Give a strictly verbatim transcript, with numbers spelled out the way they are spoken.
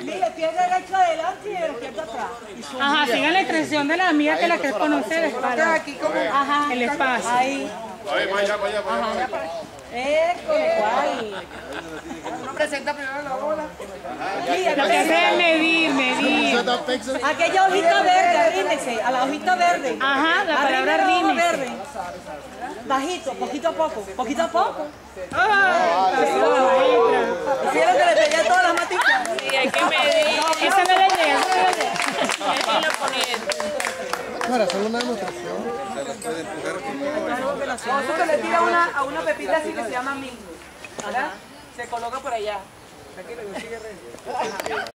Mire, pie derecho adelante y el izquierdo atrás. Ajá, sigan la extensión de la amiga que la que conoce de espalda. Aquí como... Ajá, el espacio. Ahí. Ahí, para allá, para allá, para allá. Eco, igual. Uno presenta primero la bola. Lo que hace es medir, medir. Aquella hojita verde, arrímese, a la hojita verde. Ajá, la palabra Arrime la hoja rímese. verde. Bajito, poquito a poco, poquito a poco. Ay, ¿Hicieron que le pegué todas las maticas? Sí, hay que medir. esa no le llega, esa no le llega. Hay que irlo poniendo. Para hacer una demostración. Eso que le tira una, a una pepita así que se llama mingo, ¿verdad? Se coloca por allá.